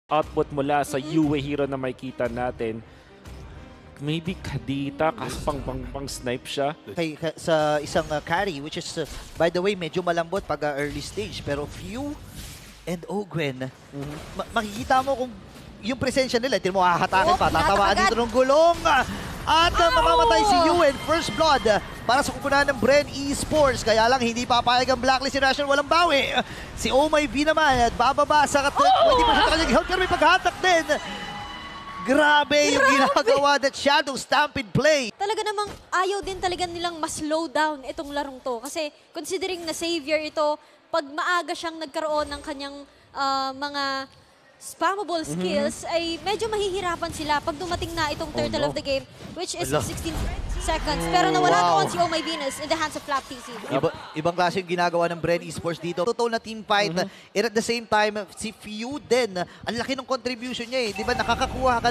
output mula sa UA hero na makikita natin. Maybe Kadita, kaso pang snipe siya. Sa isang carry, which is, by the way, medyo malambot pag early stage. Pero Few and Ogwen, makikita mo kung yung presensya nila, hindi mo hahatakin pa. Tatawaan dito ng gulong. At mamamatay si Yuen, first blood para sa kupunan ng Bren Esports. Kaya lang hindi papayag ang Blacklist International, walang bawi. Si MLB naman at bababa sa 20% sa kanyang health, pero may paghatak din. Grabe yung ginagawa that Shadow Stampede play. Talaga namang ayaw din talaga nilang mas-slow down itong larong to. Kasi considering na savior ito, pag maaga siyang nagkaroon ng kanyang mga spammable skills, ay medyo mahihirapan sila pag dumating na itong turtle of the game, which is 16 seconds. Pero nawala doon si Oh My Venus in the hands of Flap TC. Ibang klase yung ginagawa ng Bren Esports dito. Totoo na team fight. And at the same time, si Few din, ang laki ng contribution niya eh. Di ba nakakakuha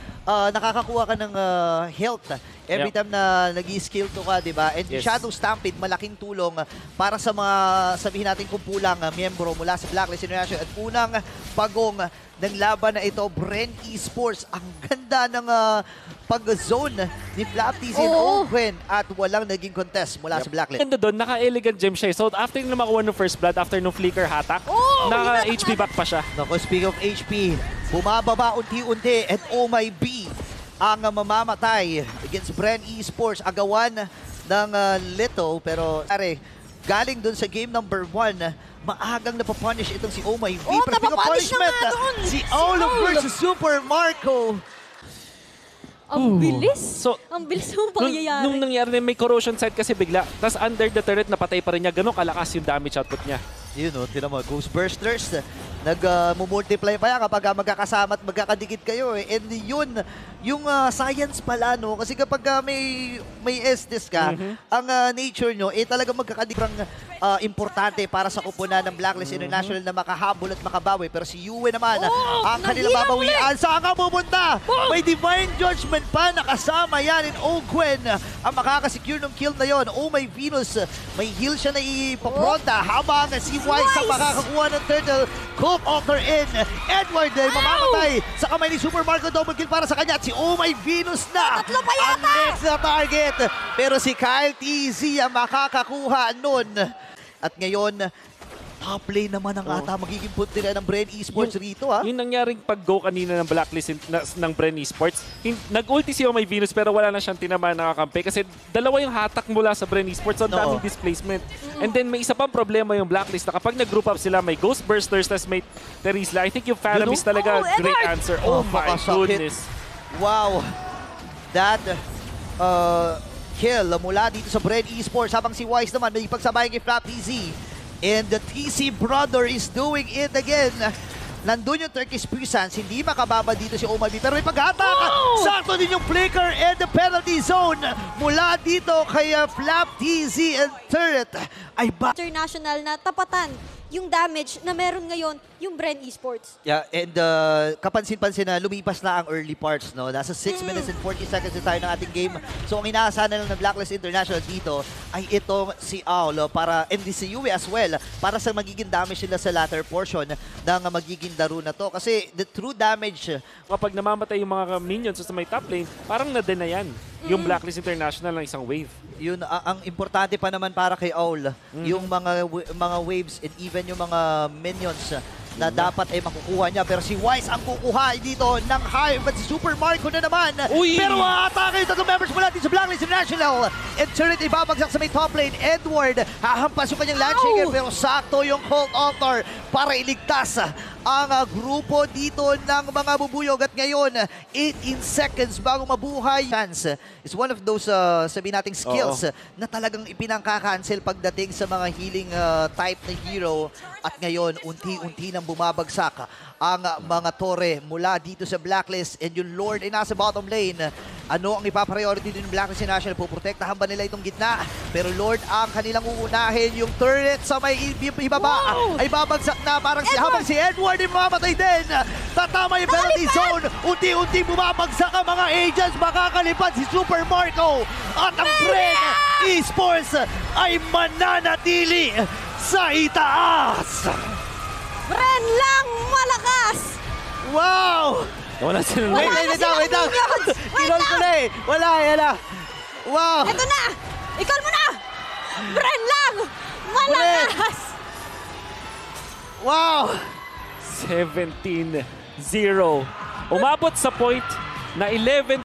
ka ng health every time na nag-i-skill to ka, di ba? And Shadow Stampede, malaking tulong para sa mga, sabihin natin kumpulang miyembro mula sa Blacklist International. At unang pagong ng laban na ito, Bren Esports. Ang ganda ng pag-zone ni Flap TC and Ogwen at walang naging contest mula sa Blacklist. Ganda doon, naka-elegant gem siya. So after na makuha ng first blood, after ng flicker hatak, naka-HP back pa siya. Naku, speak of HP, bumababa unti-unti at MLB ang mamamatay against Bren Esports. Agawan ng Lito, pero galing dun sa game number 1, maagang napapunish itong si MLB. Napapunish na nga doon! Si Olo versus Super Marco. Ang bilis! Ang bilis mo pangyayari. Nung nangyari na may corrosion side kasi bigla, tapos under the turret, napatay pa rin niya. Ganun kalakas yung damage output niya. Yun o, tinan mo, Ghost Bursters, nag-multiply pa yan kapag magkakasama at magkakadikit kayo eh. And yun, yung science pala, no? Kasi kapag may Estes ka, ang nature nyo, talagang magkakadikrang importante para sa kupunan ng Blacklist International na makahabol at makabawi. Pero si Yue naman, ang kanilang babawian. Saan ka pupunta? May Divine Judgment pa, nakasama yan in Ogwen. Ang makakasecure ng kill na yon. Oh My Venus, may heal siya na ipapronta habang si Wise ang makakakuha ng turtle. Cook Ocker in. Edward mamamatay sa kamay ni Super Marco. Double kill para sa kanya. At si Oh My Venus na ang next na target. Pero si Kyle TZ ang makakakuha nun. At ngayon, top lane naman ang ata magiging puntilan ng Bren Esports rito. Yung nangyaring pag-go kanina ng Blacklist ng Bren Esports, nag-ulti si Oh My Venus pero wala na siyang tinamaan nakakampi kasi dalawa yung hatak mula sa Bren Esports, so daming displacement. And then may isa pang problema yung Blacklist na kapag nag-group up sila, may Ghost Bursters, tas may Terisla. I think yung Phantom is talaga great answer. Oh my goodness. Wow. That kill mula dito sa Bren Esports habang si Wise naman may pagsabay kay Flap TC. And the TC brother is doing it again. Nandun yung Turkish Puissance, hindi makababa dito si MLB pero may pag-ataka. Sakto din yung flicker and the penalty zone mula dito kay Flap TC and Turret ay international na tapatan yung damage na meron ngayon yung Bren Esports. Yeah, and kapansin-pansin na lumipas na ang early parts, no? Nasa 6 minutes and 40 seconds na tayo ng ating game. So ang inaasahan na lang ng Blacklist International dito ay itong si Aulo para, and si Yue as well, para sa magiging damage nila sa latter portion ng magiging laro na to. Kasi the true damage, kapag namamatay yung mga minions sa may top lane, parang na-deny yan yung Blacklist International ng isang wave. Yun, ang importante pa naman para kay Aul, yung mga waves and even yung mga minions na dapat ay makukuha niya. Pero si Wise ang kukuha dito ng Hive at si Super Marco na naman. Pero atake yung tatlong members mula dito sa Blacklist International. And Turret ibabagsak sa may top lane. Edward, hahampas yung kanyang Landshaker pero sakto yung Cold Altar para iligtas ang grupo dito ng mga bubuyog. At ngayon, 18 seconds bago mabuhay. Chance is one of those, sabihin nating skills na talagang ipinangka-cancel pagdating sa mga healing type na hero. At ngayon, unti-unti nang bumabagsak ang mga tore mula dito sa Blacklist. And yung Lord ay nasa bottom lane. Ano ang ipapriority din ng Blacklist National? Puprotektahan ba nila itong gitna? Pero Lord ang kanilang uunahin. Yung turret sa may ibaba ay babagsak na. Parang habang si Edward ay mamatay din. Tatama yung penalty zone. Unti-unti bumabagsak ang mga agents. Makakalipad si Super Marco. At ang Bren Esports ay mananatili sa itaas. Bren lang malakas! Wow! Wala sila. Wait lang. Kinol ko na eh. Wala. Wow. Ito na! Ikol mo na! Bren lang! Malakas! Wow. 17-0. Umabot sa point na 11